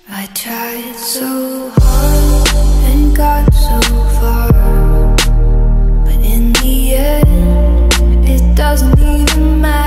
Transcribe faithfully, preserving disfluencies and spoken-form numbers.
I tried so hard and got so far, but in the end, it doesn't even matter.